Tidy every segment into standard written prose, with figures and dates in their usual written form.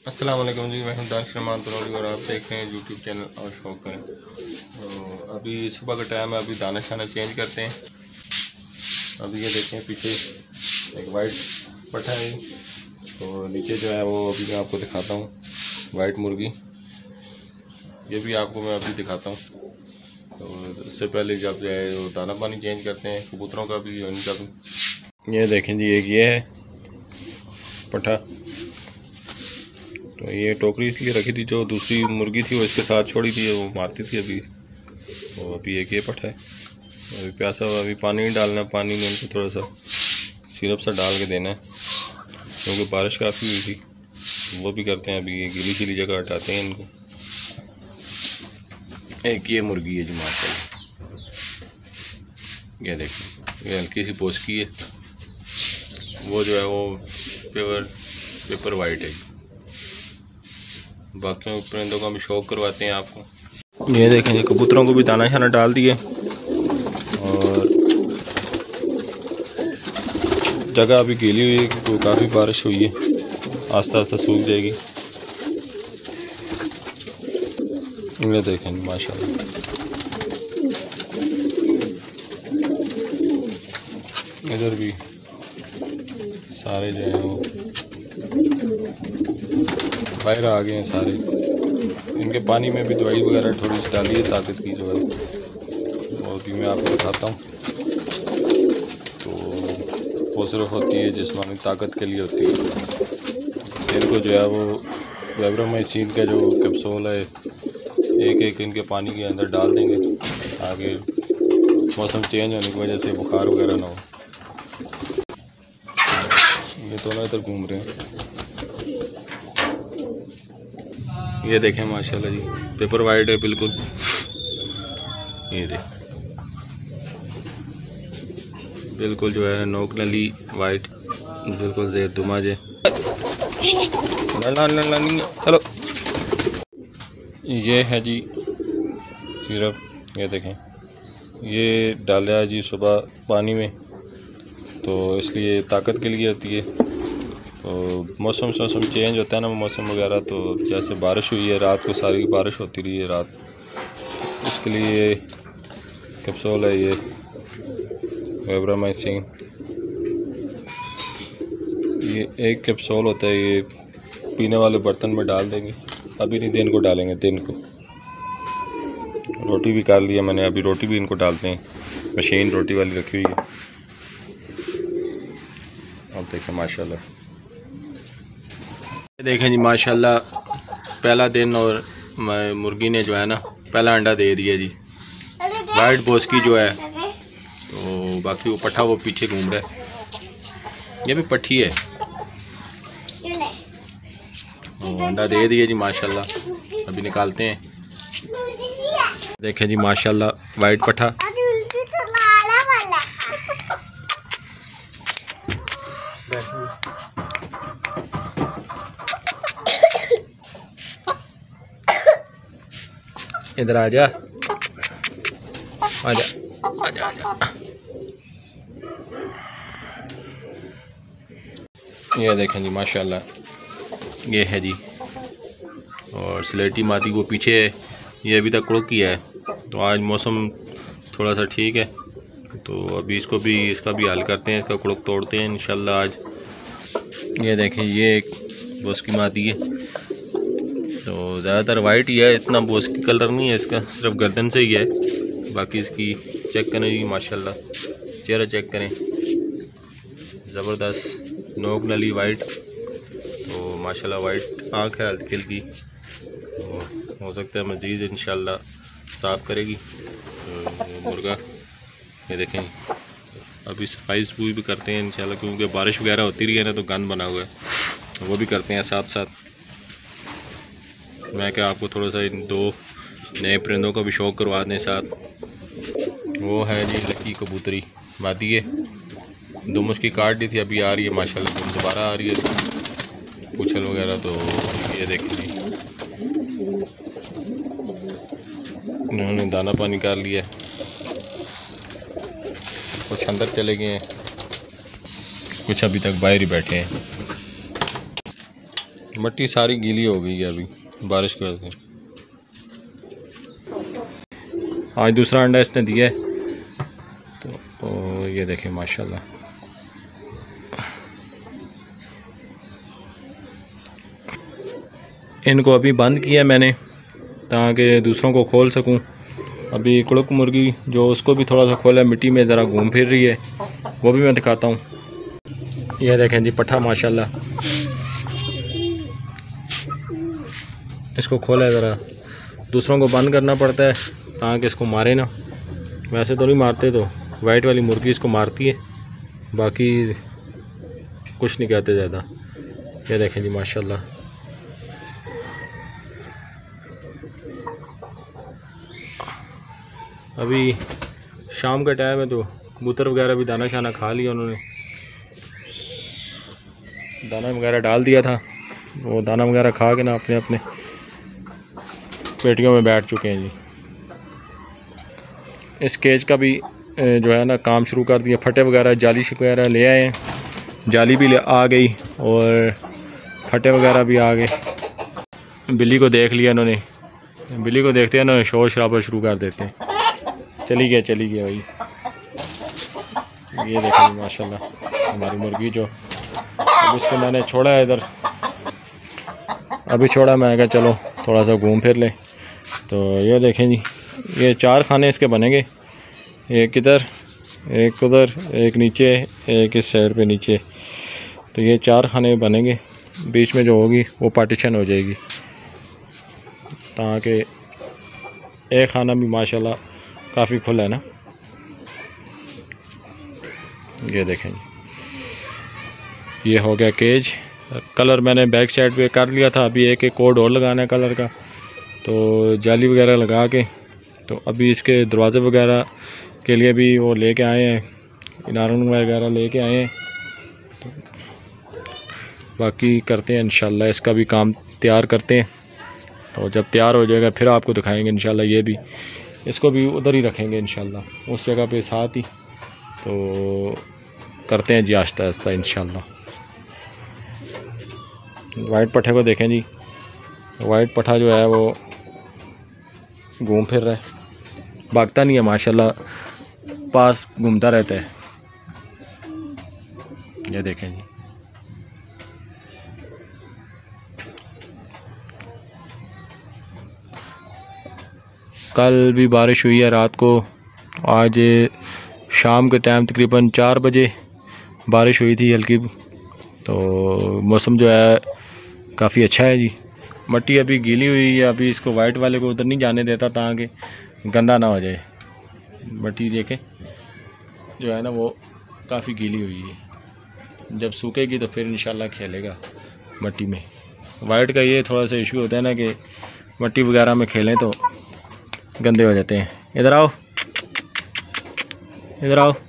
अस्सलाम वालेकुम जी, मैं हूं दानिश रहमान तनौरी और आप देख रहे हैं यूट्यूब चैनल और शौक करें। तो अभी सुबह का टाइम है, अभी दाना शाना चेंज करते हैं। अभी ये देखें पीछे एक वाइट पट्टा है, तो नीचे जो है वो अभी मैं आपको दिखाता हूँ वाइट मुर्गी। ये भी आपको मैं अभी दिखाता हूँ। तो इससे पहले जब जो है वो दाना पानी चेंज करते हैं कबूतरों का भी और इनका भी। ये देखें जी, एक ये है पट्टा। तो ये टोकरी इसलिए रखी थी, जो दूसरी मुर्गी थी वो इसके साथ छोड़ी थी, वो मारती थी। अभी एक ये पट्टा है। अभी प्यासा हुआ, अभी पानी नहीं डालना, पानी में इनको थोड़ा सा सिरप सा डाल के देना है, क्योंकि बारिश काफ़ी हुई थी। वो भी करते हैं, अभी ये गीली गीली जगह हटाते हैं इनको। एक ये मुर्गी है जी माशाल्लाह, ये देखिए, ये हल्की सी पोस्की है। वो जो है वो पेपर वाइट है। बाकी परिंदों का भी शौक करवाते हैं आपको। ये देखें जी, कबूतरों को भी दाना शाना डाल दिए और जगह अभी गीली हुई है क्योंकि काफ़ी बारिश हुई है, आस्ता आस्ता सूख जाएगी। ये देखें माशाल्लाह, इधर भी सारे जो है वो बाहर आ गए हैं सारे। इनके पानी में भी दवाई वगैरह थोड़ी सी डाली है ताकत की जो है, वो भी मैं आपको दिखाता हूँ। तो वो सिर्फ होती है जिस्मानी ताकत के लिए होती है। इनको जो है वो वेब्रामाइसिन का जो कैप्सूल है, एक एक इनके पानी के अंदर डाल देंगे ताकि मौसम चेंज होने की वजह से बुखार वगैरह ना हो। ये दोनों इधर घूम रहे हैं। ये देखें माशाल्लाह जी, पेपर वाइट है बिल्कुल। ये देख, बिल्कुल जो है नोक नली वाइट, बिल्कुल ज़ेर दुमा जे। चलो, ये है जी सिरप। ये देखें, ये डाला है जी सुबह पानी में, तो इसलिए ताकत के लिए होती है। तो मौसम चेंज होता है ना, मौसम वगैरह, तो जैसे बारिश हुई है रात को, सारी बारिश होती रही है रात, उसके लिए कैप्सूल है ये वेब्रामाइसिन। ये एक कैप्सूल होता है, ये पीने वाले बर्तन में डाल देंगे। अभी नहीं, दिन को डालेंगे, दिन को। रोटी भी काट लिया मैंने, अभी रोटी भी इनको डालते हैं, मशीन रोटी वाली रखी हुई है। अब देखें माशाल्लाह, देखें जी माशाल्लाह, पहला दिन और मुर्गी ने जो है ना पहला अंडा दे दिया जी। वाइट बोस्की जो है, तो बाकी वो पट्ठा वो पीछे घूम रहा है। ये भी पट्ठी है, अंडा दे दिया जी माशाल्लाह। अभी निकालते हैं। देखें जी माशाल्लाह, वाइट पट्ठा। इधर आजा, आजा आजा आजा। ये देखें जी माशाल्लाह, ये है जी। और स्लेटी मादी वो पीछे है, ये अभी तक कुड़क किया है। तो आज मौसम थोड़ा सा ठीक है, तो अभी इसका भी हल करते हैं, इसका कुड़क तोड़ते हैं इंशाल्लाह आज। ये देखें, ये एक बोस्की मादी है, तो ज़्यादातर वाइट ही है, इतना बोस्की कलर नहीं है इसका, सिर्फ गर्दन से ही है। बाकी इसकी चेक करें जी माशाल्लाह, चेहरा चेक करें, ज़बरदस्त नोक नली वाइट। तो माशाल्लाह वाइट आँख है हल्की हल्की, तो हो सकता है मज़ीद इंशाल्लाह साफ़ करेगी। तो मुर्गा ये देखें, अभी सफाई सफाई भी करते हैं इंशाल्लाह, क्योंकि बारिश वगैरह होती रही है ना, तो गंद बना हुआ है, तो वो भी करते हैं साथ साथ। मैं क्या आपको थोड़ा सा इन दो नए परिंदों का भी शौक़ करवा दें साथ। वो है जी लकी कबूतरी मादी है, दो मुश्की काट दी थी, अभी आ रही है माशाल्लाह, दोबारा आ रही है पूछल वगैरह। तो ये देखें जी, इन्होंने दाना पानी कर लिया, कुछ अंदर चले गए हैं, कुछ अभी तक बाहर ही बैठे हैं। मिट्टी सारी गीली हो गई है अभी बारिश की वजह से। आज दूसरा अंडा इसने दिया है तो ये देखें माशाल्लाह। इनको अभी बंद किया मैंने ताकि दूसरों को खोल सकूं। अभी कुड़क मुर्गी जो उसको भी थोड़ा सा खोला, मिट्टी में ज़रा घूम फिर रही है, वो भी मैं दिखाता हूँ। ये देखें जी पट्ठा माशाल्लाह, इसको खोला है, ज़रा दूसरों को बंद करना पड़ता है ताकि इसको मारे ना। वैसे तो नहीं मारते, तो वाइट वाली मुर्गी इसको मारती है, बाकी कुछ नहीं कहते ज़्यादा। ये देखें जी माशाल्लाह। अभी शाम का टाइम है तो कबूतर वगैरह भी दाना शाना खा लिया उन्होंने, दाना वगैरह डाल दिया था, वो दाना वगैरह खा के ना अपने अपने पेटियों में बैठ चुके हैं जी। इस केज का भी जो है ना काम शुरू कर दिया। फटे वगैरह जाली वगैरह ले आए हैं, जाली भी आ गई और फटे वगैरह भी आ गए। बिल्ली को देख लिया इन्होंने, बिल्ली को देखते हैं ना शोर शराबा शुरू कर देते हैं। चली गया भाई। ये देखें माशाल्लाह हमारी मुर्गी जो, अब इसको मैंने छोड़ा है इधर, अभी छोड़ा, मैं कहा चलो थोड़ा सा घूम फिर ले। तो ये देखें जी, ये 4 खाने इसके बनेंगे, एक इधर, एक उधर, एक नीचे, एक इस साइड पे नीचे। तो ये 4 खाने बनेंगे, बीच में जो होगी वो पार्टीशन हो जाएगी ताकि एक खाना भी माशाल्लाह काफ़ी खुला है ना। ये देखें ये हो गया केज। कलर मैंने बैक साइड पे कर लिया था, अभी एक कोड और लगाना है कलर का, तो जाली वगैरह लगा के तो अभी इसके दरवाज़े वगैरह के लिए भी वो लेके आए हैं, इनारन वगैरह लेके आए हैं। तो बाकी करते हैं इंशाल्लाह, इसका भी काम तैयार करते हैं। तो जब तैयार हो जाएगा फिर आपको दिखाएंगे इंशाल्लाह। ये भी, इसको भी उधर ही रखेंगे इंशाल्लाह, उस जगह पे साथ ही। तो करते हैं जी आहिस्ता आहिस्ता इंशाल्लाह। वाइट पट्ठे को देखें जी, वाइट पट्ठा जो है वो घूम फिर रहा है, भागता नहीं है माशाल्लाह, पास घूमता रहता है। ये देखें जी, कल भी बारिश हुई है रात को, आज शाम के टाइम तकरीबन 4 बजे बारिश हुई थी हल्की। तो मौसम जो है काफ़ी अच्छा है जी। मिट्टी अभी गीली हुई है, अभी इसको वाइट वाले को उधर नहीं जाने देता ताकि गंदा ना हो जाए। मिट्टी देखें जो है ना वो काफ़ी गीली हुई है, जब सूखेगी तो फिर इंशाल्लाह खेलेगा मिट्टी में। वाइट का ये थोड़ा सा इशू होता है ना कि मिट्टी वगैरह में खेलें तो गंदे हो जाते हैं। इधर आओ, इधर आओ,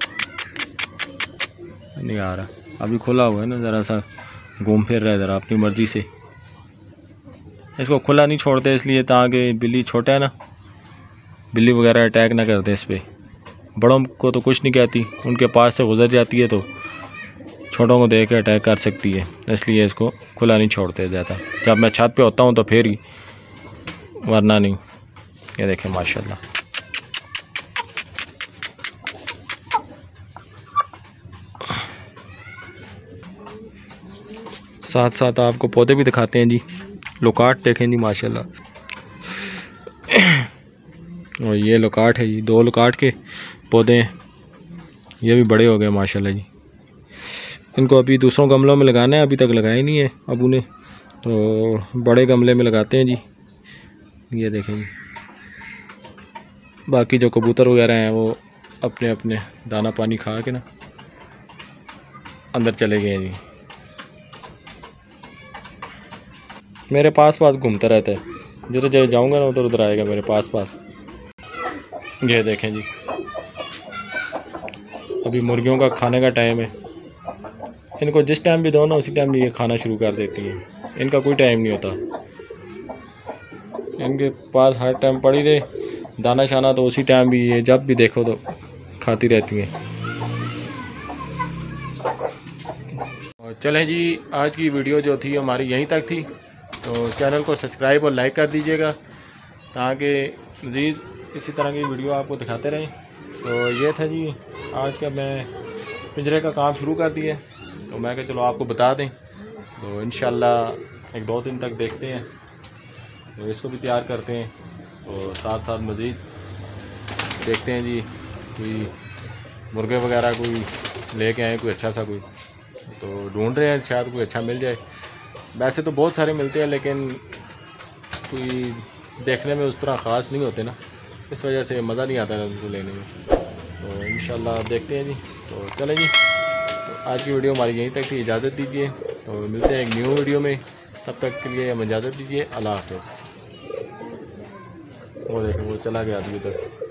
नहीं आ रहा, अभी खुला हुआ है ना, ज़रा सा घूम फिर रहा है ज़रा अपनी मर्ज़ी से। इसको खुला नहीं छोड़ते इसलिए ताकि बिल्ली छोटा है ना, बिल्ली वगैरह अटैक ना करते इस पर। बड़ों को तो कुछ नहीं कहती, उनके पास से गुजर जाती है तो छोटों को देख के अटैक कर सकती है, इसलिए इसको खुला नहीं छोड़ते ज़्यादा। जब मैं छत पे होता हूँ तो फिर ही, वरना नहीं। ये देखें माशाल्लाह, साथ साथ आपको पौधे भी दिखाते हैं जी। लोकाट देखें जी माशाल्लाह, और ये लोकाट है जी, 2 लोकाट के पौधे हैं, ये भी बड़े हो गए माशाल्लाह जी। इनको अभी दूसरों गमलों में लगाना है, अभी तक लगाए नहीं है अबू ने, तो बड़े गमले में लगाते हैं जी। ये देखें जी, बाकी जो कबूतर वगैरह हैं वो अपने अपने दाना पानी खा के ना अंदर चले गए हैं जी। मेरे पास घूमता रहता है, जिधर जिधर जाऊंगा ना उधर उधर आएगा मेरे पास। ये देखें जी, अभी मुर्गियों का खाने का टाइम है, इनको जिस टाइम भी दो ना उसी टाइम भी ये खाना शुरू कर देती हैं, इनका कोई टाइम नहीं होता। इनके पास हर टाइम पड़ी रहे दाना शाना, तो उसी टाइम भी ये जब भी देखो तो खाती रहती हैं। और चलें जी, आज की वीडियो जो थी हमारी यहीं तक थी। तो चैनल को सब्सक्राइब और लाइक कर दीजिएगा ताकि मज़ीद इसी तरह की वीडियो आपको दिखाते रहें। तो ये था जी आज का, मैं पिंजरे का काम शुरू कर दिया, तो मैं कहा चलो आपको बता दें। तो इंशाल्लाह 1-2 दिन तक देखते हैं, तो इसको भी तैयार करते हैं और साथ साथ मज़ीद देखते हैं जी कोई मुर्गे वगैरह कोई लेके आए, कोई अच्छा सा कोई, तो ढूंढ रहे हैं शायद कोई अच्छा मिल जाए। वैसे तो बहुत सारे मिलते हैं लेकिन कोई देखने में उस तरह ख़ास नहीं होते ना, इस वजह से मज़ा नहीं आता उनको लेने में। तो इंशाल्लाह देखते हैं जी। तो चलें जी, तो आज की वीडियो हमारी यहीं तक थी, इजाज़त दीजिए। तो मिलते हैं एक न्यू वीडियो में, तब तक के लिए हम इजाज़त दीजिए। अल्लाह हाफ़िज़। वो देखो वो चला गया अभी तक।